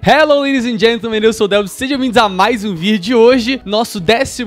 Hello, ladies and gentlemen, eu sou o Delvis, sejam bem-vindos a mais um vídeo. Hoje, nosso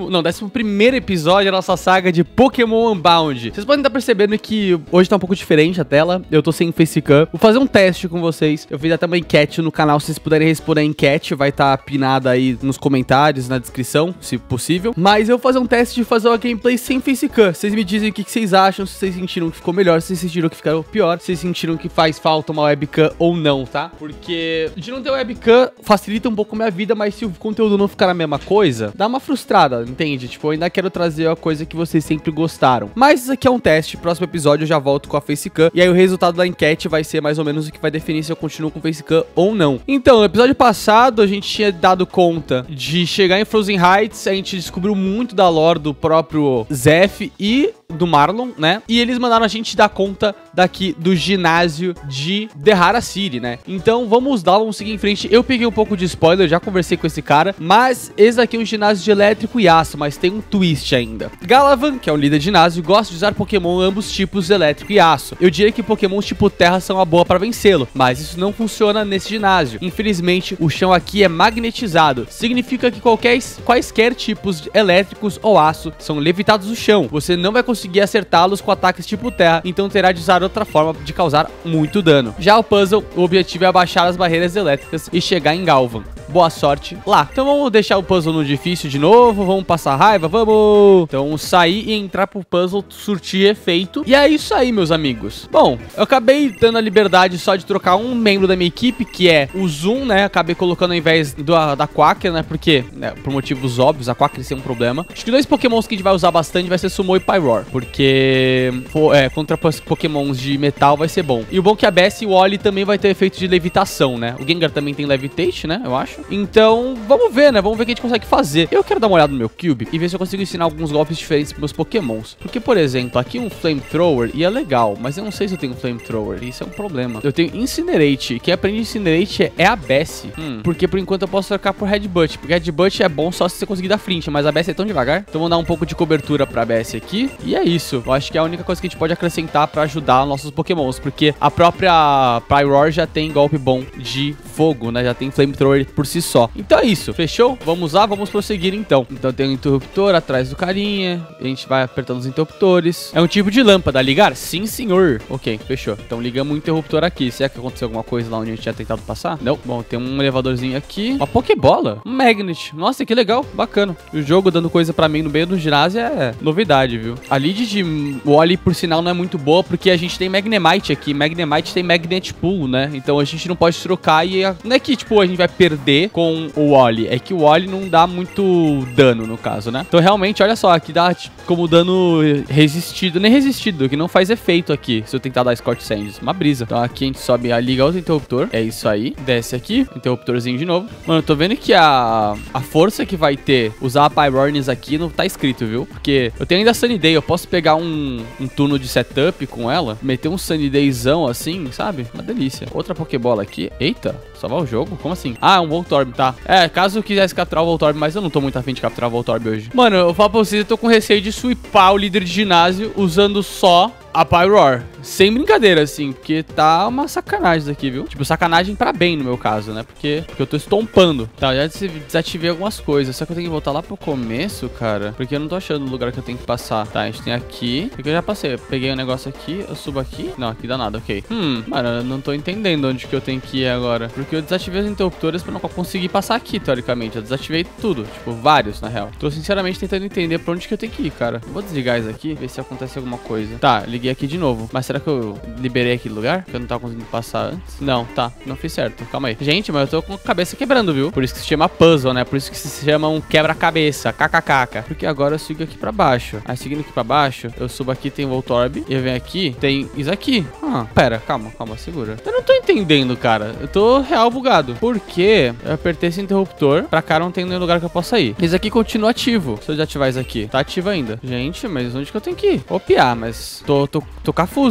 11º episódio da nossa saga de Pokémon Unbound. Vocês podem estar percebendo que hoje tá um pouco diferente a tela, eu tô sem facecam. Vou fazer um teste com vocês, eu fiz até uma enquete no canal, se vocês puderem responder a enquete, vai estar pinada aí nos comentários, na descrição, se possível. Mas eu vou fazer um teste de fazer uma gameplay sem facecam. Vocês me dizem o que vocês acham, se vocês sentiram que ficou melhor, se vocês sentiram que ficou pior, se vocês sentiram que faz falta uma webcam ou não, tá? Porque de não ter webcam facilita um pouco a minha vida, mas se o conteúdo não ficar a mesma coisa, dá uma frustrada, entende? Tipo, eu ainda quero trazer a coisa que vocês sempre gostaram. Mas isso aqui é um teste, próximo episódio eu já volto com a facecam, e aí o resultado da enquete vai ser mais ou menos o que vai definir se eu continuo com facecam ou não. Então, no episódio passado, a gente tinha dado conta de chegar em Frozen Heights, a gente descobriu muito da lore do próprio Zeph e do Marlon, né? E eles mandaram a gente dar conta daqui do ginásio de Derrara City, né? Então vamos lá, vamos seguir em frente. Eu peguei um pouco de spoiler, já conversei com esse cara, mas esse aqui é um ginásio de elétrico e aço, mas tem um twist ainda. Galavan, que é o líder de ginásio, gosta de usar Pokémon ambos tipos elétrico e aço. Eu diria que Pokémon tipo terra são uma boa para vencê-lo, mas isso não funciona nesse ginásio. Infelizmente, o chão aqui é magnetizado. Significa que quaisquer tipos elétricos ou aço são levitados do chão. Você não vai conseguir acertá-los com ataques tipo terra, então terá de usar outra forma de causar muito dano. Já o puzzle, o objetivo é abaixar as barreiras elétricas e chegar em Galvan. Boa sorte lá. Então vamos deixar o puzzle no difícil de novo, vamos passar raiva, vamos! Então sair e entrar pro puzzle surtir efeito. E é isso aí, meus amigos. Bom, eu acabei dando a liberdade só de trocar um membro da minha equipe, que é o Zoom, né? Acabei colocando ao invés da Quacker, né? Porque, né, por motivos óbvios, a Quacker tem um problema. Acho que dois Pokémons que a gente vai usar bastante vai ser Sumo e Pyroar, porque contra Pokémons de metal vai ser bom. E o bom é que a Bessie e o Oli também vai ter efeito de levitação, né? O Gengar também tem Levitate, né? Eu acho. Então, vamos ver, né? Vamos ver o que a gente consegue fazer. Eu quero dar uma olhada no meu Cube e ver se eu consigo ensinar alguns golpes diferentes pros meus Pokémons. Porque, por exemplo, aqui um Flamethrower e é legal, mas eu não sei se eu tenho um Flamethrower. Isso é um problema. Eu tenho Incinerate. Quem aprende Incinerate é a Bessie. Porque, por enquanto, eu posso trocar por Headbutt. Porque Headbutt é bom só se você conseguir dar flint, mas a Bessie é tão devagar. Então, vamos dar um pouco de cobertura pra Bessie aqui. E é isso. Eu acho que é a única coisa que a gente pode acrescentar pra ajudar nossos Pokémons. Porque a própria Pyroar já tem golpe bom de fogo, né? Já tem Flamethrower por si só. Então é isso, fechou? Vamos lá, vamos prosseguir então. Então tem um interruptor atrás do carinha, a gente vai apertando os interruptores. É um tipo de lâmpada, ligar? Sim, senhor. Ok, fechou. Então ligamos o interruptor aqui. Será que aconteceu alguma coisa lá onde a gente tinha tentado passar? Não. Bom, tem um elevadorzinho aqui. Uma Pokébola. Um Magnet. Nossa, que legal, bacana. O jogo dando coisa pra mim no meio do ginásio é novidade, viu? A lead de Wally, por sinal, não é muito boa, porque a gente tem Magnemite aqui. Magnemite tem Magnet Pool, né? Então a gente não pode trocar e... Não é que, tipo, a gente vai perder com o Wally, é que o Wally não dá muito dano, no caso, né? Então, realmente, olha só, aqui dá tipo, como dano resistido, nem resistido, que não faz efeito aqui, se eu tentar dar Scorch Sands, uma brisa. Então, aqui a gente sobe, liga outro interruptor, é isso aí, desce aqui, interruptorzinho de novo. Mano, eu tô vendo que a força que vai ter usar a Pyroarnis aqui não tá escrito, viu? Porque eu tenho ainda Sunny Day, eu posso pegar um turno de setup com ela, meter um Sunny Dayzão assim, sabe? Uma delícia. Outra Pokébola aqui, eita, salvar o jogo? Como assim? Ah, é um Voltorb, tá. Caso eu quisesse capturar o Voltorb, mas eu não tô muito afim de capturar o Voltorb hoje. Mano, eu falo pra vocês, eu tô com receio de sweepar o líder de ginásio usando só a Pyroar. Sem brincadeira, assim, porque tá uma sacanagem isso aqui, viu? Tipo, sacanagem pra bem no meu caso, né? Porque eu tô estompando. Tá, já desativei algumas coisas. Só que eu tenho que voltar lá pro começo, cara, porque eu não tô achando o lugar que eu tenho que passar. Tá, a gente tem aqui. Porque eu já passei. Eu peguei um negócio aqui, eu subo aqui. Não, aqui dá nada, ok. Mano, eu não tô entendendo onde que eu tenho que ir agora. Porque eu desativei os interruptores pra não conseguir passar aqui, teoricamente. Eu desativei tudo. Tipo, vários, na real. Tô sinceramente tentando entender pra onde que eu tenho que ir, cara. Vou desligar isso aqui, ver se acontece alguma coisa. Tá, liguei aqui de novo. Mas será que eu liberei aquele lugar? Que eu não tava conseguindo passar antes? Não, tá. Não fiz certo. Calma aí. Gente, mas eu tô com a cabeça quebrando, viu? Por isso que se chama puzzle, né? Por isso que se chama um quebra-cabeça. KKK. Porque agora eu sigo aqui pra baixo. Aí seguindo aqui pra baixo, eu subo aqui, tem Voltorb. E eu venho aqui, tem isso aqui. Pera, calma, segura. Eu não tô entendendo, cara. Eu tô real bugado. Porque eu apertei esse interruptor. Pra cá não tem nenhum lugar que eu possa ir. Esse aqui continua ativo. Se eu desativar isso aqui. Tá ativo ainda. Gente, mas onde que eu tenho que ir? Opiar, mas tô cafuso.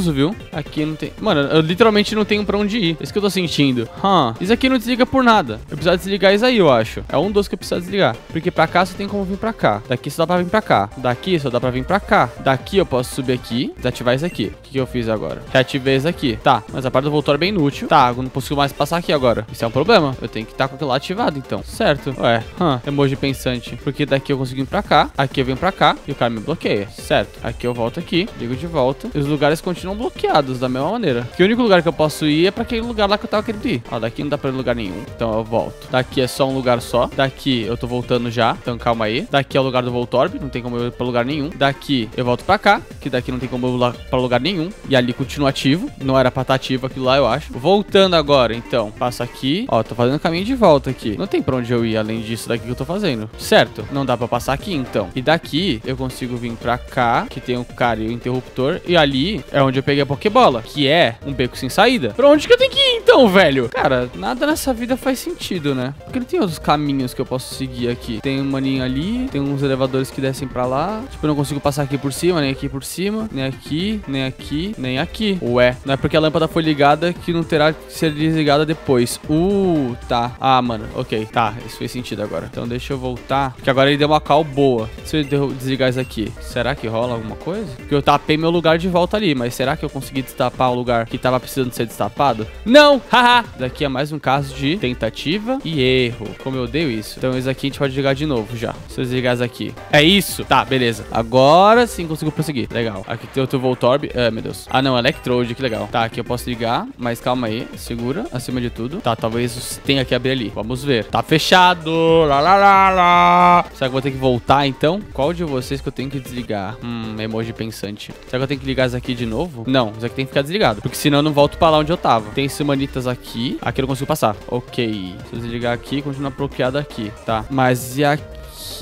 confuso, viu? Aqui não tem... Mano, eu literalmente não tenho pra onde ir. É isso que eu tô sentindo. Isso aqui não desliga por nada. Eu preciso desligar isso aí, eu acho. É um dos que eu preciso desligar. Porque pra cá só tem como vir pra cá. Daqui só dá pra vir pra cá. Daqui só dá pra vir pra cá. Daqui eu posso subir aqui, desativar isso aqui. O que eu fiz agora? Reativei isso aqui. Tá, mas a parte do Voltorb é bem inútil. Tá, eu não consigo mais passar aqui agora. Isso é um problema. Eu tenho que estar com aquilo lá ativado, então. Certo. Ué, emoji pensante. Porque daqui eu consigo vir pra cá. Aqui eu venho pra cá e o cara me bloqueia. Certo. Aqui eu volto aqui, ligo de volta. E os lugares continuam bloqueados da mesma maneira. Porque o único lugar que eu posso ir é pra aquele lugar lá que eu tava querendo ir. Ó, daqui não dá pra ir em lugar nenhum. Então eu volto. Daqui é só um lugar só. Daqui eu tô voltando já. Então calma aí. Daqui é o lugar do Voltorb. Não tem como eu ir pra lugar nenhum. Daqui eu volto pra cá. Que daqui não tem como eu ir pra lugar nenhum. E ali continua ativo. Não era pra estar ativo aquilo lá, eu acho. Voltando agora, então. Passo aqui. Ó, tô fazendo o caminho de volta aqui. Não tem pra onde eu ir além disso daqui que eu tô fazendo. Certo? Não dá pra passar aqui, então. E daqui eu consigo vir pra cá. Que tem o cara e o interruptor. E ali é onde eu peguei a Pokébola. Que é um beco sem saída. Pra onde que eu tenho que ir, então, velho? Cara, nada nessa vida faz sentido, né? Porque não tem outros caminhos que eu posso seguir aqui. Tem um maninho ali. Tem uns elevadores que descem pra lá. Tipo, eu não consigo passar aqui por cima, nem aqui por cima. Nem aqui, nem aqui, nem aqui. Ué, não é porque a lâmpada foi ligada que não terá que ser desligada depois. Tá. Ah, mano, ok. Tá, isso fez sentido agora. Então deixa eu voltar. Porque agora ele deu uma call boa. Se eu desligar isso aqui, será que rola alguma coisa? Porque eu tapei meu lugar de volta ali. Mas será que eu consegui destapar o lugar que tava precisando ser destapado? Não! Haha! Daqui é mais um caso de tentativa e erro. Como eu odeio isso. Então isso aqui a gente pode ligar de novo já. Se eu desligar isso aqui. É isso! Tá, beleza. Agora sim consigo prosseguir. Legal. Aqui tem outro Voltorb. Meu Deus. Ah, não. Electrode. Que legal. Tá, aqui eu posso ligar. Mas calma aí. Segura. Acima de tudo. Tá, talvez tenha que abrir ali. Vamos ver. Tá fechado. Lá, lá, lá, lá. Será que eu vou ter que voltar, então? Qual de vocês que eu tenho que desligar? Emoji pensante. Será que eu tenho que ligar isso aqui de novo? Não. Isso aqui tem que ficar desligado. Porque senão eu não volto pra lá onde eu tava. Tem semanitas aqui. Aqui eu não consigo passar. Ok. Se eu desligar aqui, continua bloqueado aqui. Tá. Mas e aqui?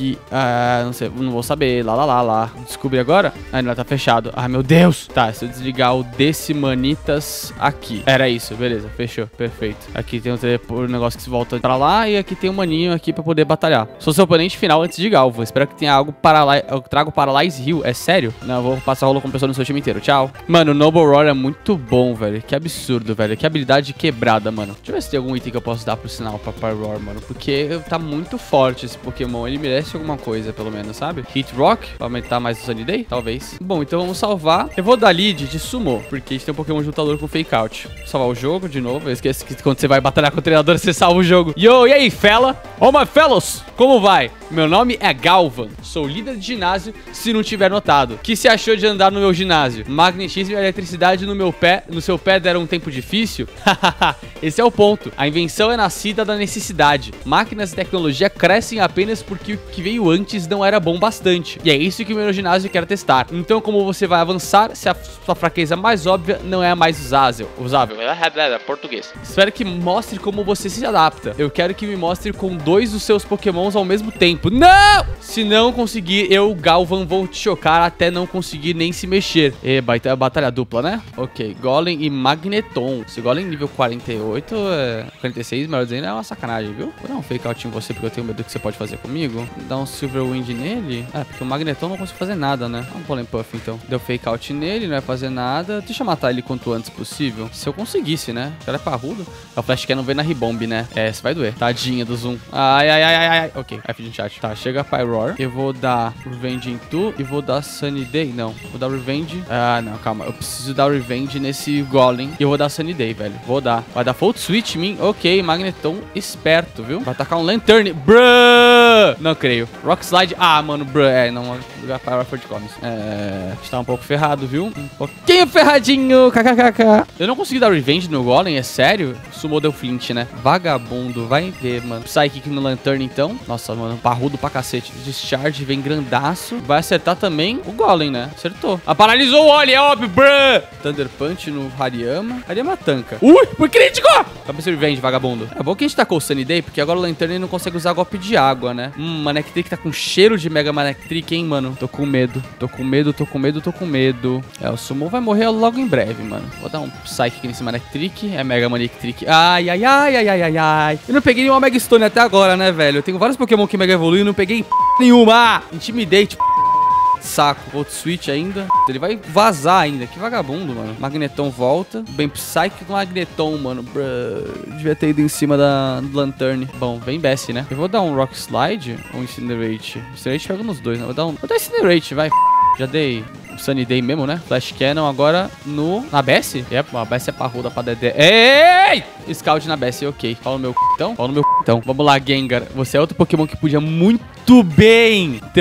Não sei, não vou saber. Lá. Descobri agora? Ainda tá fechado. Ai, meu Deus. Tá, se eu desligar o Decimanitas aqui. Era isso, beleza. Fechou, perfeito. Aqui tem um negócio que se volta pra lá. E aqui tem um maninho aqui pra poder batalhar. Sou seu oponente final antes de Galvo. Espero que tenha algo para lá. Eu trago Paralyze Heal. É sério? Não, eu vou passar rolo com pessoa no seu time inteiro. Tchau. Mano, o Noble Roar é muito bom, velho. Que absurdo, velho. Que habilidade quebrada, mano. Deixa eu ver se tem algum item que eu posso dar pro sinal pra Pyroar, mano. Porque tá muito forte esse Pokémon. Ele merece alguma coisa, pelo menos, sabe? Hit Rock, pra aumentar mais o Sunny Day, talvez. Bom, então vamos salvar. Eu vou dar lead de Sumo, porque a gente tem um Pokémon de lutador com Fake Out. Vou salvar o jogo de novo. Eu esqueço que quando você vai batalhar com o treinador, você salva o jogo. Yo, e aí, fella? Oh, my fellows! Como vai? Meu nome é Galvan. Sou líder de ginásio, se não tiver notado. Que se achou de andar no meu ginásio? Magnetismo e eletricidade no seu pé deram um tempo difícil? Esse é o ponto. A invenção é nascida da necessidade. Máquinas e tecnologia crescem apenas porque o que veio antes não era bom bastante. E é isso que o meu ginásio quer testar. Então, como você vai avançar se a sua fraqueza mais óbvia não é a mais usável? Português. Espero que mostre como você se adapta. Eu quero que me mostre com 2 dos seus pokémons ao mesmo tempo. Não! Se não conseguir, eu, Galvan, vou te chocar até não conseguir nem se mexer. Batalha dupla, né? Ok, Golem e Magneton. Se Golem nível 48, 46, melhor dizendo, é uma sacanagem, viu? Vou dar um fake out em você porque eu tenho medo do que você pode fazer comigo. Dar um Silver Wind nele. Porque o Magneton não consigo fazer nada, né? Vamos Pollen Puff, então. Deu fake out nele, não vai fazer nada. Deixa eu matar ele quanto antes possível. Se eu conseguisse, né? O cara é parrudo. O Flash Cannon vem na Ribomb, né? Isso vai doer. Tadinha do Zoom. Ai. Ok, F de chat. Tá, chega a Pyroar. Eu vou dar Revenge em Tu e vou dar Sunny Day. Não, vou dar Revenge. Não, calma. Eu preciso dar Revenge nesse Golem. E eu vou dar Sunny Day, velho. Vou dar. Vai dar Volt Switch em mim. Ok, Magneton esperto, viu? Vai atacar um Lanturn. Bruh! Não creio. Rock Slide. Mano, bruh. Não. Lugar Pyroar for de Comes. Está um pouco ferrado, viu? Um pouquinho ferradinho. KKKK. Eu não consegui dar Revenge no Golem, é sério? Sumou deu flint, né? Vagabundo. Vai ver, mano. Psychic no Lanturn, então. Nossa, mano. Parrudo pra cacete. Discharge vem grandaço. Vai acertar também o Golem, né? Acertou. Paralisou o Oli, é óbvio. Bruh! Thunder Punch no Hariyama. Hariyama tanca. Foi crítico! Cabeça Revenge, vagabundo. É bom que a gente tacou o Sunny Day, porque agora o Lanturn não consegue usar golpe de água, né? Manectric tá com cheiro de Mega Manectric, hein, mano? Tô com medo. O Sumo vai morrer logo em breve, mano. Vou dar um Psychic nesse Manectric. É Mega Manectric. Ai. Eu não peguei nenhuma Mega Stone até agora, né, velho? Eu tenho vários Pokémon que Mega Evoluem e não peguei nenhuma. Intimidate. saco. Volt Switch ainda. Ele vai vazar ainda. Que vagabundo, mano. Magneton volta. Bem Psychic Magneton, mano. Devia ter ido em cima do Lanturn. Bom, bem Bessie, né? Eu vou dar um Rock Slide ou Incinerate. Incinerate pega nos dois, né? Vou dar Incinerate, vai. Já dei Sunny Day mesmo, né? Flash Cannon agora na Bessie? A Bessie é parruda pra Dedé. Ei! Scout na Bessie, ok. Fala no meu então. Fala no meu então. Vamos lá, Gengar. Você é outro Pokémon que podia muito bem ter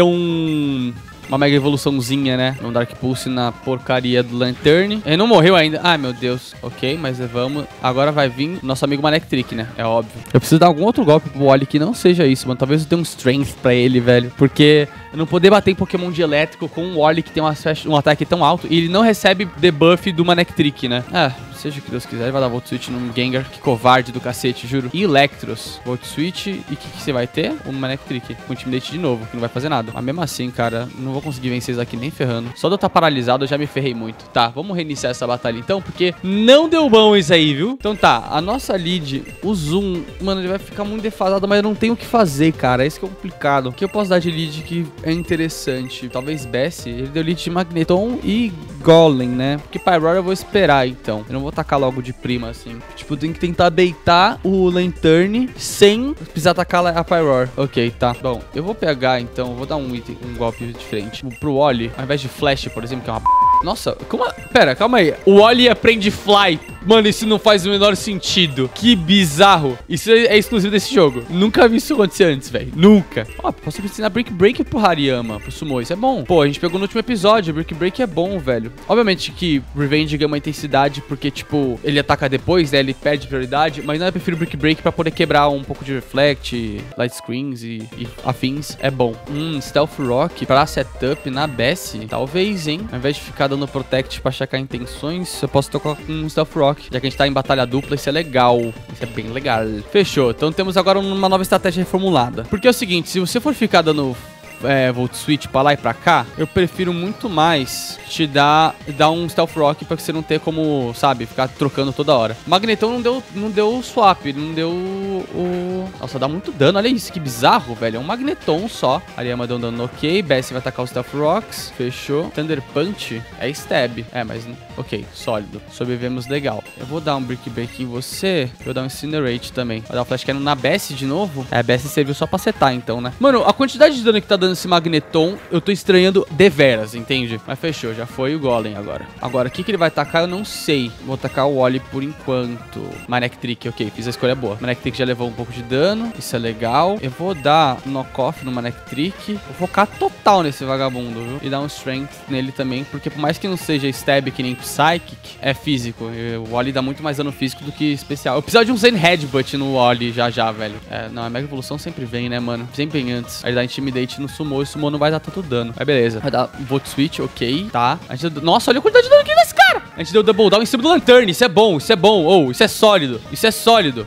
uma mega evoluçãozinha, né? Um Dark Pulse na porcaria do Lanturn. Ele não morreu ainda. Ai, meu Deus. Ok, mas vamos. Agora vai vir nosso amigo Manectric, né? É óbvio. Eu preciso dar algum outro golpe pro Wally que não seja isso, mano. Talvez eu tenha um Strength pra ele, velho. Porque eu não poder bater em Pokémon de elétrico com um Wally que tem um ataque tão alto e ele não recebe debuff do Manectric, né? Seja o que Deus quiser, ele vai dar Volt Switch no Gengar. Que covarde do cacete, juro. E Electros, Volt Switch. E o que você vai ter? Um Manectric com Intimidate de novo, que não vai fazer nada. Mas mesmo assim, cara, não vou conseguir vencer isso aqui nem ferrando. Só de eu estar paralisado, eu já me ferrei muito. Tá, vamos reiniciar essa batalha então, porque não deu bom isso aí, viu? Então tá, a nossa lead, o Zoom, mano, ele vai ficar muito defasado, mas eu não tenho o que fazer, cara. Esse que é complicado. O que eu posso dar de lead que é interessante? Talvez Bessie. Ele deu lead de Magneton e Golem, né? Porque Pyroar eu vou esperar, então. Eu não vou tacar logo de prima, assim. Tipo, tem que tentar baitar o Lanturn sem precisar atacar a Pyroar. Ok, tá. Bom, eu vou pegar, então. Eu vou dar um golpe diferente. Pro Wally, ao invés de Flash, por exemplo, que é uma... Nossa, como... Pera, calma aí. O Wally aprende Fly. Mano, isso não faz o menor sentido. Que bizarro. Isso é exclusivo desse jogo. Nunca vi isso acontecer antes, velho. Nunca. Ó, posso ensinar Brick Break pro Hariyama, pro Sumo. Isso é bom. Pô, a gente pegou no último episódio. Brick Break é bom, velho. Obviamente que Revenge ganha uma intensidade porque, tipo, ele ataca depois, né? Ele perde prioridade. Mas não, eu prefiro Brick Break pra poder quebrar um pouco de Reflect, Light Screens e afins. É bom. Stealth Rock pra setup na Bessie. Talvez, hein? Ao invés de ficar dando Protect pra checar intenções, eu posso tocar com um Stealth Rock. Já que a gente tá em batalha dupla, isso é legal. Isso é bem legal. Fechou. Então temos agora uma nova estratégia reformulada. Porque é o seguinte, se você for ficar dando Volt Switch pra lá e pra cá, eu prefiro muito mais te dar um Stealth Rock pra que você não ter como, sabe, ficar trocando toda hora. O Magneton não deu swap, não deu o... Nossa, dá muito dano, olha isso, que bizarro, velho. É um Magneton só. Ariyama deu um dano ok, Bessie vai atacar os Stealth Rocks, fechou. Thunder Punch é stab. Mas ok, sólido. Sobrevivemos legal. Eu vou dar um Brick Break em você, eu vou dar um Incinerate também. Vou dar um Flash Cannon na Bessie de novo. A Bessie serviu só pra setar, então, né? Mano, a quantidade de dano que tá dando esse Magneton, eu tô estranhando deveras, entende? Mas fechou, já foi o Golem agora. Agora, o que ele vai atacar, eu não sei. Vou atacar o Wally por enquanto. Manectric, ok, fiz a escolha boa. Manectric já levou um pouco de dano, isso é legal. Eu vou dar knock-off no Manectric. Vou focar total nesse vagabundo, viu? E dar um Strength nele também, porque por mais que não seja stab que nem Psychic, é físico. O Wally dá muito mais dano físico do que especial. Eu precisava de um Zen Headbutt no Wally já, velho. Não, a Mega Evolução sempre vem, né, mano? Sempre vem antes. Aí dá Intimidate no Sumo, e o Sumo não vai dar tanto dano. Mas beleza. Vai dar Volt Switch, ok, tá. A gente deu... Nossa, olha a quantidade de dano aqui desse cara! A gente deu Double Down em cima do Lanturn. Isso é bom, isso é bom. Oh, isso é sólido. Isso é sólido.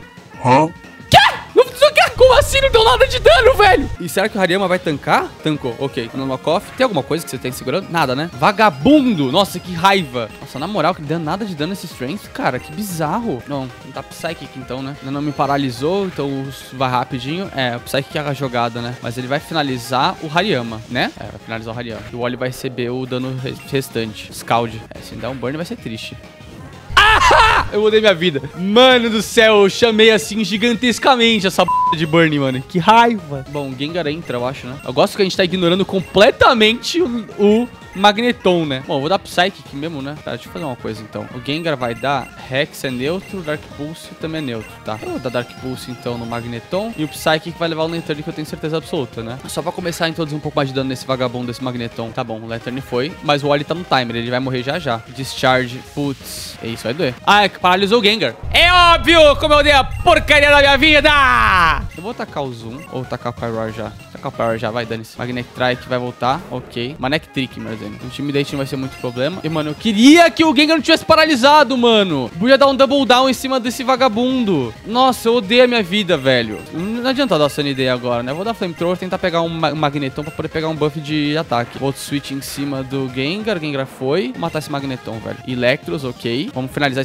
Como assim não deu nada de dano, velho? E será que o Hariyama vai tancar? Tancou, ok. No knock-off, tem alguma coisa que você tem segurando? Nada, né? Vagabundo! Nossa, que raiva. Nossa, na moral, que deu nada de dano nesse Strength, cara. Que bizarro. Não tá Psychic então, né? Ainda não me paralisou, então vai rapidinho. O Psychic é a jogada, né? Mas ele vai finalizar o Hariyama, né? Vai finalizar o Hariyama. E o Wally vai receber o dano restante. Scald. Se dar um burn vai ser triste. Eu mudei minha vida. Mano do céu, eu chamei assim gigantescamente essa b de Burn, mano. Que raiva. Bom, o Gengar entra, eu acho, né? Eu gosto que a gente tá ignorando completamente o Magneton, né? Bom, eu vou dar Psychic mesmo, né? Tá, deixa eu fazer uma coisa, então. O Gengar vai dar Rex é neutro, Dark Pulse também é neutro, tá? Eu vou dar Dark Pulse, então, no Magneton. E o Psychic vai levar o Lanturn, que eu tenho certeza absoluta, né? Só pra começar a introduzir um pouco mais de dano nesse vagabundo, desse Magneton. Tá bom, o Lanturn foi, mas o Wally tá no timer, ele vai morrer já. Discharge, putz. Isso vai doer. Paralisou o Gengar. É óbvio como eu dei a porcaria da minha vida! Eu vou tacar o Zoom, ou tacar o Pyroar já. Tacar o Pyroar já, vai, dane-se. Magnetrike vai voltar, ok. Manectric, meu exemplo. Intimidate não vai ser muito problema. E, mano, eu queria que o Gengar não tivesse paralisado, mano. Podia dar um double down em cima desse vagabundo. Nossa, eu odeio a minha vida, velho. Não adianta dar Sunny Day agora, né? Eu vou dar Flamethrower, tentar pegar um Magneton pra poder pegar um buff de ataque. Volt Switch em cima do Gengar. Gengar foi. Vou matar esse Magneton, velho. Electros, ok. Vamos finalizar esse Magneton.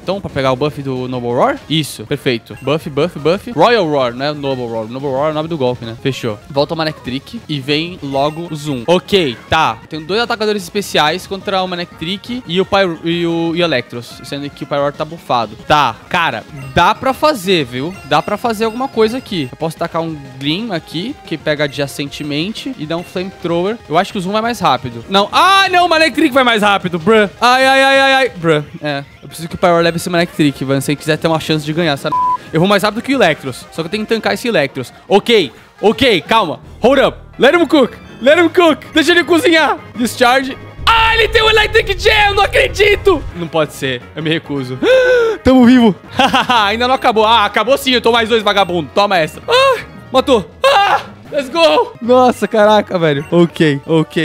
então, pra pegar o buff do Noble Roar? Isso, perfeito. Buff, buff, buff. Royal Roar, né? Noble Roar. Noble Roar é o nome do golpe, né? Fechou. Volta o Manectric e vem logo o Zoom. Ok, tá. Tenho 2 atacadores especiais contra o Manectric e o Electros, sendo que o Pyroar tá buffado. Tá, cara, dá pra fazer, viu? Dá pra fazer alguma coisa aqui. Eu posso tacar um Gleam aqui, que pega adjacentemente e dá um Flamethrower. Eu acho que o Zoom vai mais rápido. Não. Ah, não, o Manectric vai mais rápido, bruh. Ai, ai, ai, ai, ai. Bruh, é. Eu preciso que o Pyroar leve esse Manectric, mano, se ele quiser ter uma chance de ganhar, sabe? Eu vou mais rápido que o Electros, só que eu tenho que tancar esse Electros. Ok, calma. Hold up. Let him cook. Let him cook. Deixa ele cozinhar. Discharge. Ah, ele tem o Electric Gem, não acredito. Não pode ser, eu me recuso. Tamo vivo. Ainda não acabou. Ah, acabou sim, eu tô mais 2, vagabundo. Toma essa. Ah, matou. Ah, let's go. Nossa, caraca, velho. Ok.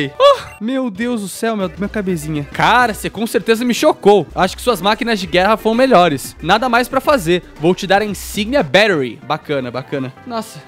Meu Deus do céu, minha cabezinha. Cara, você com certeza me chocou. Acho que suas máquinas de guerra foram melhores. Nada mais pra fazer. Vou te dar a Insignia Battery. Bacana. Nossa.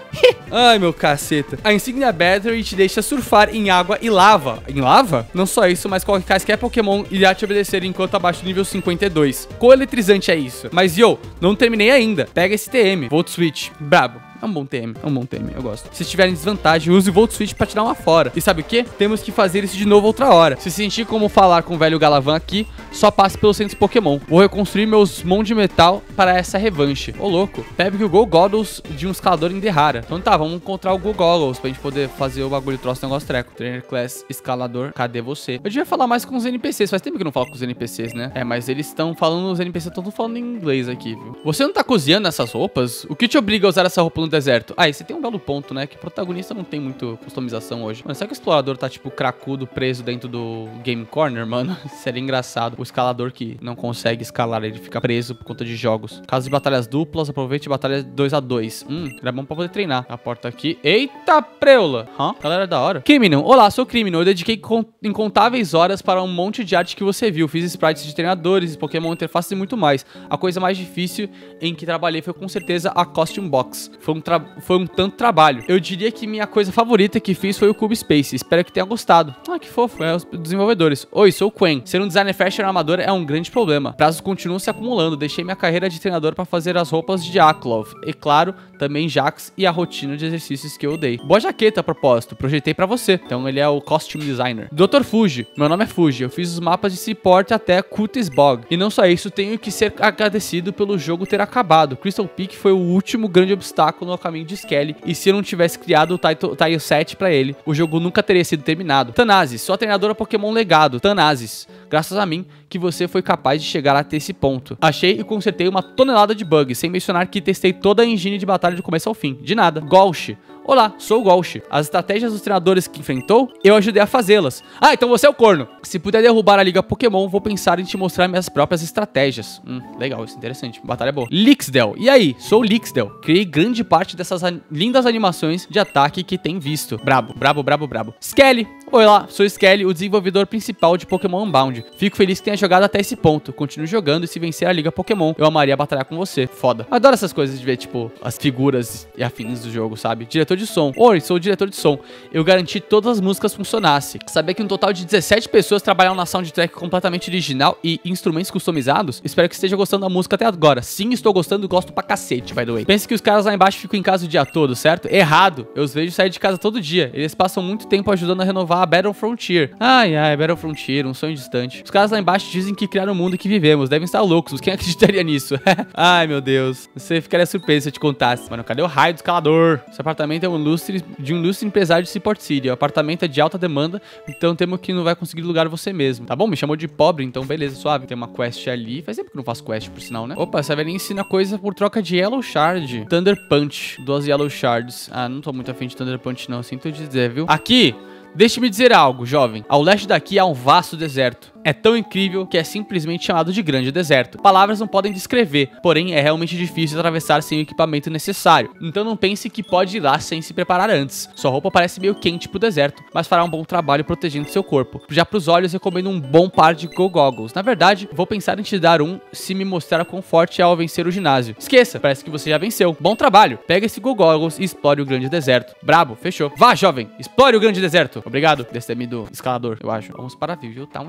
Ai, meu caceta. A Insignia Battery te deixa surfar em água e lava. Em lava? Não só isso, mas qualquer Pokémon irá te obedecer enquanto abaixo do nível 52. Quão eletrizante é isso? Mas, não terminei ainda. Pega esse TM. Volt Switch. Brabo. É um bom TM, eu gosto. Se estiver em desvantagem, use o Volt Switch pra tirar uma fora. E sabe o que? Temos que fazer isso de novo outra hora. Se sentir como falar com o velho Galavan aqui, só passe pelos centros Pokémon. Vou reconstruir meus Mons de Metal para essa revanche. Ô, louco. Pegue o Go Goggles de um escalador em Derrara. Então tá, vamos encontrar o Go Goggles pra gente poder fazer o bagulho troço negócio treco. Trainer Class, escalador, cadê você? Eu devia falar mais com os NPCs. Faz tempo que eu não falo com os NPCs, né? É, mas eles estão falando, os NPCs estão falando em inglês aqui, viu? Você não tá cozinhando essas roupas? O que te obriga a usar essa roupa no deserto? Ah, e você tem um belo ponto, né? Que o protagonista não tem muito customização hoje. Mano, será que o explorador tá, tipo, cracudo, preso dentro do Game Corner, mano? Seria engraçado. O escalador que não consegue escalar, ele fica preso por conta de jogos. Caso de batalhas duplas, aproveite batalha 2x2. Era bom pra poder treinar. A porta aqui. Eita, preula! Galera, da hora. Criminal. Olá, sou Criminal. Eu dediquei incontáveis horas para um monte de arte que você viu. Fiz sprites de treinadores, Pokémon interfaces e muito mais. A coisa mais difícil em que trabalhei foi com certeza a Costume Box. Foi um tanto trabalho. Eu diria que minha coisa favorita que fiz foi o Cube Space. Espero que tenha gostado. Ah, que fofo. É os desenvolvedores. Oi, sou o Quen. Ser um designer fashion amador é um grande problema. Prazos continuam se acumulando. Deixei minha carreira de treinador para fazer as roupas de Aklov. E claro, também Jax e a rotina de exercícios que eu dei. Boa jaqueta, a propósito. Projetei pra você. Então ele é o costume designer. Dr. Fuji. Meu nome é Fuji. Eu fiz os mapas de Seaport até Cutis Bog. E não só isso, tenho que ser agradecido pelo jogo ter acabado. Crystal Peak foi o último grande obstáculo no caminho de Skelly. E se eu não tivesse criado o Tile 7 pra ele, o jogo nunca teria sido terminado. Tanazes, sua treinadora Pokémon legado. Tanazes, graças a mim que você foi capaz de chegar até esse ponto. Achei e consertei uma tonelada de bugs, sem mencionar que testei toda a engine de batalha do começo ao fim. De nada. Golsh. Olá, sou o Golsh. As estratégias dos treinadores que enfrentou, eu ajudei a fazê-las. Ah, então você é o corno. Se puder derrubar a Liga Pokémon, vou pensar em te mostrar minhas próprias estratégias. Legal, isso é interessante. Batalha boa. Lixdel. E aí? Sou o Lixdel. Criei grande parte dessas lindas animações de ataque que tem visto. Brabo. Skelly. Olá, sou Skelly, o desenvolvedor principal de Pokémon Unbound. Fico feliz que tenha jogado até esse ponto. Continue jogando e se vencer a Liga Pokémon, eu amaria batalhar com você. Foda. Adoro essas coisas de ver, tipo, as figuras e afins do jogo, sabe? Diretor de som. Oi, sou o diretor de som. Eu garanti que todas as músicas funcionassem. Sabia que um total de 17 pessoas trabalharam na soundtrack completamente original e instrumentos customizados? Espero que esteja gostando da música até agora. Sim, estou gostando e gosto pra cacete, by the way. Pense que os caras lá embaixo ficam em casa o dia todo, certo? Errado. Eu os vejo sair de casa todo dia. Eles passam muito tempo ajudando a renovar a Battle Frontier. Ai, Battle Frontier, um sonho distante. Os caras lá embaixo dizem que criaram o mundo que vivemos. Devem estar loucos. Quem acreditaria nisso? Ai, meu Deus. Você ficaria surpreso se eu te contasse. Mano, cadê o raio do escalador? Esse apartamento é um ilustre empresário de Seaport City. O apartamento é de alta demanda, então temo que não vai conseguir lugar você mesmo. Tá bom? Me chamou de pobre, então beleza, suave. Tem uma quest ali. Faz tempo que eu não faço quest, por sinal, né? Opa, essa velhinha ensina coisa por troca de Yellow Shard. Thunder Punch. 12 Yellow Shards. Ah, não tô muito afim de Thunder Punch, não. Sinto dizer, viu? Aqui! Deixe-me dizer algo, jovem. Ao leste daqui há um vasto deserto. É tão incrível que é simplesmente chamado de grande deserto. Palavras não podem descrever, porém é realmente difícil atravessar sem o equipamento necessário. Então não pense que pode ir lá sem se preparar antes. Sua roupa parece meio quente pro deserto, mas fará um bom trabalho protegendo seu corpo. Já pros olhos, recomendo um bom par de Go Goggles. Na verdade, vou pensar em te dar um se me mostrar quão forte é ao vencer o ginásio. Esqueça, parece que você já venceu. Bom trabalho. Pega esse Go Goggles e explore o grande deserto. Brabo, fechou. Vá, jovem, explore o grande deserto. Obrigado. Desse do escalador, eu acho. Vamos para a Visual Town, então.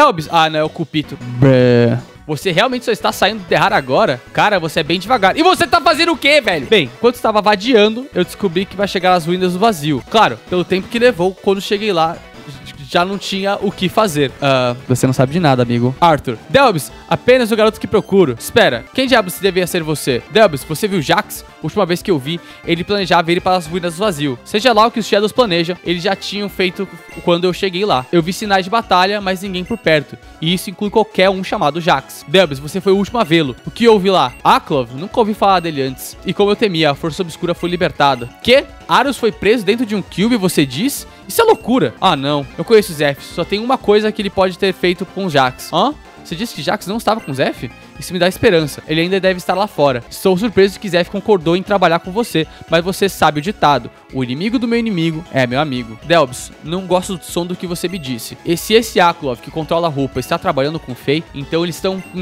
Delbs. Ah, não, é o Cupito. Brrr. Você realmente só está saindo do terrário agora? Cara, você é bem devagar. E você tá fazendo o quê, velho? Bem, enquanto estava vadiando, eu descobri que vai chegar às ruínas do vazio. Claro, pelo tempo que levou, quando cheguei lá, já não tinha o que fazer. Você não sabe de nada, amigo. Arthur. Delbs, apenas o garoto que procuro. Espera, quem diabos devia ser você? Delbs, você viu Jax? Última vez que eu vi, ele planejava ir para as ruínas do vazio. Seja lá o que os Shadows planejam, eles já tinham feito quando eu cheguei lá. Eu vi sinais de batalha, mas ninguém por perto. E isso inclui qualquer um chamado Jax. Delbs, você foi o último a vê-lo. O que houve lá? Aklov? Nunca ouvi falar dele antes. E como eu temia, a Força Obscura foi libertada. Que? Aros foi preso dentro de um cube, você diz? Isso é loucura. Ah, não. Eu conheço o Zeph. Só tem uma coisa que ele pode ter feito com o Jax. Hã? Você disse que Jax não estava com o Zeph? Isso me dá esperança. Ele ainda deve estar lá fora. Estou surpreso que Zeph concordou em trabalhar com você, mas você sabe o ditado. O inimigo do meu inimigo é meu amigo. Delbs, não gosto do som do que você me disse. E se esse Aklov que controla a roupa está trabalhando com Faye, então eles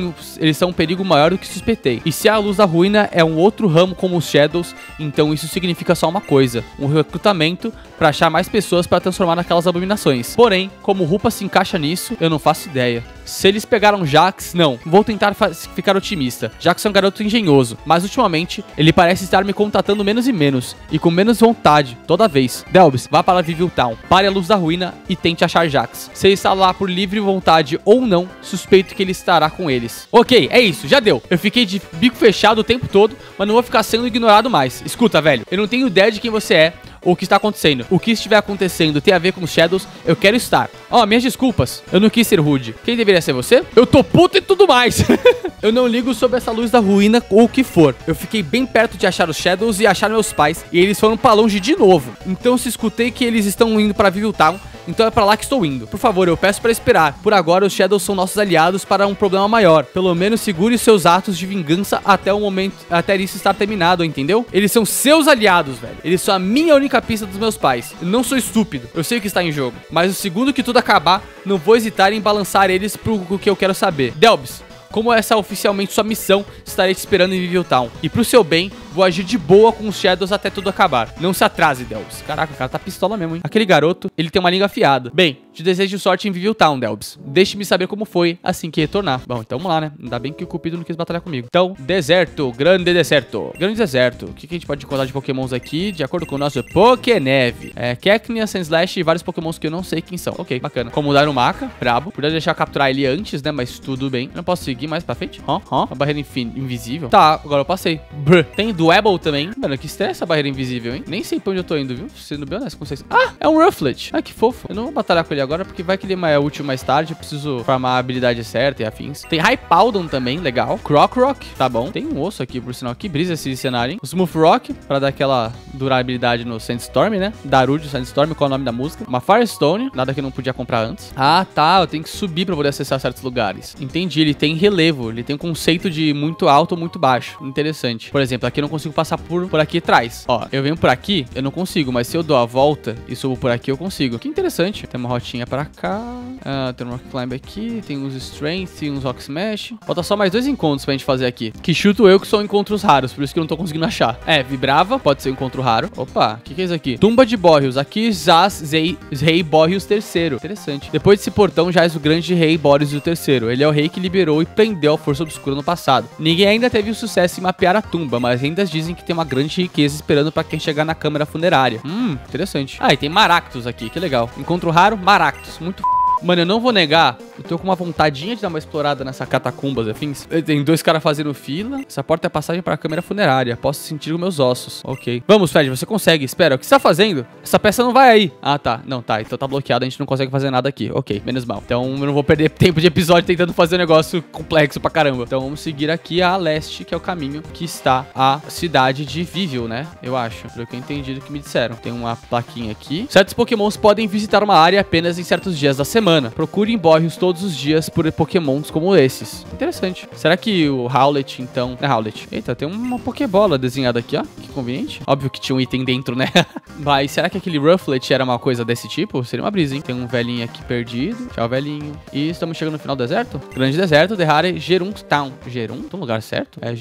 são um perigo maior do que suspeitei. E se a luz da ruína é um outro ramo como os Shadows, então isso significa só uma coisa. Um recrutamento para achar mais pessoas para transformar naquelas abominações. Porém, como Rupa se encaixa nisso, eu não faço ideia. Se eles pegaram Jax, não. Vou tentar ficar otimista. Jax é um garoto engenhoso, mas ultimamente ele parece estar me contatando menos e menos, e com menos vontade, toda vez. Delbs, vá para Vivil Town, pare a luz da ruína e tente achar Jax. Se ele está lá por livre vontade ou não, suspeito que ele estará com eles. Ok, é isso, já deu. Eu fiquei de bico fechado o tempo todo, mas não vou ficar sendo ignorado mais. Escuta, velho, eu não tenho ideia de quem você é ou o que está acontecendo. O que estiver acontecendo tem a ver com os Shadows, eu quero estar. Minhas desculpas, eu não quis ser rude. Quem deveria ser você? Eu tô puto e tudo mais. Eu não ligo sobre essa luz da ruína ou o que for. Eu fiquei bem perto de achar os Shadows e achar meus pais, e eles foram pra longe de novo. Então se escutei que eles estão indo pra Vivil Town, então é pra lá que estou indo. Por favor, eu peço pra esperar. Por agora, os Shadows são nossos aliados para um problema maior. Pelo menos segure seus atos de vingança até o momento, até isso estar terminado, entendeu? Eles são seus aliados, velho. Eles são a minha única pista dos meus pais. Eu não sou estúpido. Eu sei o que está em jogo. Mas o segundo que tudo acabar, não vou hesitar em balançar eles pro que eu quero saber. Delbs, como essa é oficialmente sua missão, estarei te esperando em Vivil Town. E pro seu bem, vou agir de boa com os Shadows até tudo acabar. Não se atrase, Delbs. Caraca, o cara tá pistola mesmo, hein? Aquele garoto, ele tem uma língua afiada. Bem, te desejo sorte em Vivil Town, Delbs. Deixe-me saber como foi assim que retornar. Bom, então vamos lá, né? Ainda bem que o Cupido não quis batalhar comigo. Então, deserto, grande deserto. Grande deserto. O que a gente pode encontrar de pokémons aqui, de acordo com o nosso Pokéneve? Keknia, Sandslash e vários pokémons que eu não sei quem são. Ok, bacana. Como dar um Maca, brabo. Podia deixar capturar ele antes, né? Mas tudo bem. Eu não posso seguir mais pra frente? A barreira invisível. Tá, agora eu passei. Brr. Tem Dwebble também. Mano, que estresse a barreira invisível, hein? Nem sei pra onde eu tô indo, viu? Sendo bem honesto com vocês. Ah, é um Rufflet. Ah, que fofo. Eu não vou batalhar com ele agora, porque vai que ele é útil mais tarde. Eu preciso farmar a habilidade certa e afins. Tem Hypowdon também, legal. Crocroc, tá bom. Tem um osso aqui, por sinal. Que brisa esse cenário, hein? O Smooth Rock, pra dar aquela durabilidade no Sandstorm, né? Darude Sandstorm, qual é o nome da música? Uma Firestone, nada que eu não podia comprar antes. Ah, tá. Eu tenho que subir pra poder acessar certos lugares. Entendi. Ele tem relevo. Ele tem um conceito de muito alto ou muito baixo. Interessante. Por exemplo, aqui eu não consigo passar por aqui atrás. Ó, eu venho por aqui, eu não consigo. Mas se eu dou a volta e subo por aqui, eu consigo. Que interessante. Tem uma rotinha pra cá. Tem um Rock Climb aqui. Tem uns Strength, tem uns Rock Smash. Falta só mais 2 encontros pra gente fazer aqui. Que chuto eu que são encontros raros. Por isso que eu não tô conseguindo achar. Vibrava. Pode ser um encontro raro. Opa, o que é isso aqui? Tumba de Boreals. Aqui Zaz Rei Boreals III. Interessante. Depois desse portão já é o grande Rei Boreals III. Ele é o rei que liberou e prendeu a Força Obscura no passado. Ninguém ainda teve o sucesso em mapear a tumba, mas ainda dizem que tem uma grande riqueza esperando pra quem chegar na câmara funerária. Interessante. Ah, e tem Maractus aqui, que legal. Encontro raro, Maractus. Muito Mano, eu não vou negar, eu tô com uma vontadinha de dar uma explorada nessa catacumbas afins. Tem 2 caras fazendo fila. Essa porta é passagem para a câmera funerária. Posso sentir os meus ossos. Ok. Vamos, Fred, você consegue. Espera, o que você tá fazendo? Essa peça não vai aí. Ah, tá. Não, tá. Então tá bloqueado, a gente não consegue fazer nada aqui. Ok, menos mal. Então eu não vou perder tempo de episódio tentando fazer um negócio complexo pra caramba. Então vamos seguir aqui a leste, que é o caminho que está a cidade de Vivil, né? Eu acho. Pelo que eu entendi do que me disseram. Tem uma plaquinha aqui. Certos pokémons podem visitar uma área apenas em certos dias da semana. Procure em Boreals todos os dias por pokémons como esses. Interessante. Será que o Howlet, então... É Howlet. Eita, tem uma pokébola desenhada aqui, ó. Que conveniente. Óbvio que tinha um item dentro, né? Mas será que aquele Rufflet era uma coisa desse tipo? Seria uma brisa, hein? Tem um velhinho aqui perdido. Tchau, velhinho. E estamos chegando no final do deserto? Grande deserto, Terraria, Gerun Town. Gerun? Tá no lugar certo? É,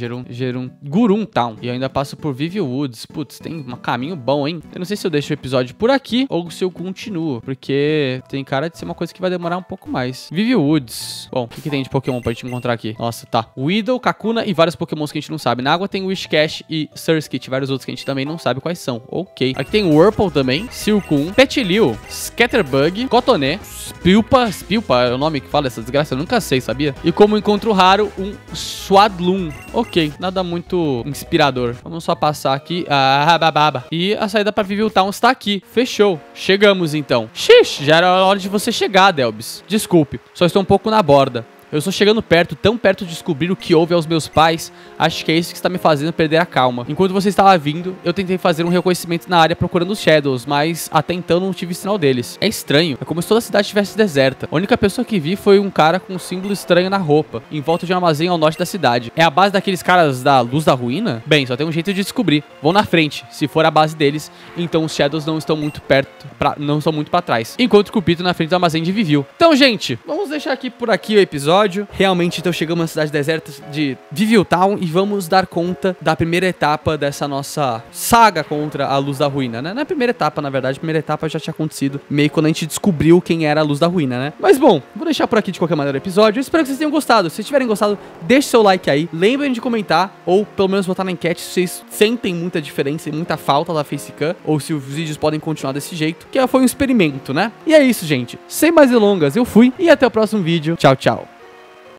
Gurun Town. E eu ainda passo por Vivil Woods. Putz, tem um caminho bom, hein? Eu não sei se eu deixo o episódio por aqui ou se eu continuo. Porque tem cara de ser uma coisa que vai demorar um pouco mais. Vivi Woods. Bom, o que tem de Pokémon pra gente encontrar aqui? Nossa, tá. Weedle, Kakuna e vários Pokémons que a gente não sabe. Na água tem Whiscash e Surskit, vários outros que a gente também não sabe quais são. Ok. Aqui tem Whirlpool também, Silcoon, Petilil, Scatterbug, Cotoné, Spilpa é o nome que fala essa desgraça, eu nunca sei, sabia? E como encontro raro, um Swadloon. Ok, nada muito inspirador. Vamos só passar aqui. Bababa. E a saída pra Viville Town está aqui. Fechou. Chegamos então. Xiii, já era hora de você chegar, Delbis. Desculpe, só estou um pouco na borda. Eu estou chegando perto, tão perto de descobrir o que houve aos meus pais. Acho que é isso que está me fazendo perder a calma. Enquanto você estava vindo, eu tentei fazer um reconhecimento na área procurando os Shadows, mas até então não tive sinal deles. É estranho, é como se toda a cidade estivesse deserta. A única pessoa que vi foi um cara com um símbolo estranho na roupa, em volta de um armazém ao norte da cidade. É a base daqueles caras da Luz da Ruína? Bem, só tem um jeito de descobrir. Vão na frente. Se for a base deles, então os Shadows não estão muito perto, não estão muito pra trás. Enquanto o Cupito na frente do armazém de Viville. Então, gente, vamos deixar aqui por aqui o episódio. Realmente, então, chegamos na cidade deserta de Viville Town e vamos dar conta da primeira etapa dessa nossa saga contra a Luz da Ruína, né? Não é a primeira etapa, na verdade. A primeira etapa já tinha acontecido meio quando a gente descobriu quem era a Luz da Ruína, né? Mas, bom, vou deixar por aqui de qualquer maneira o episódio. Eu espero que vocês tenham gostado. Se tiverem gostado, deixe seu like aí. Lembrem de comentar ou, pelo menos, botar na enquete se vocês sentem muita diferença e muita falta da Facecam ou se os vídeos podem continuar desse jeito, que foi um experimento, né? E é isso, gente. Sem mais delongas, eu fui e até o próximo vídeo. Tchau, tchau.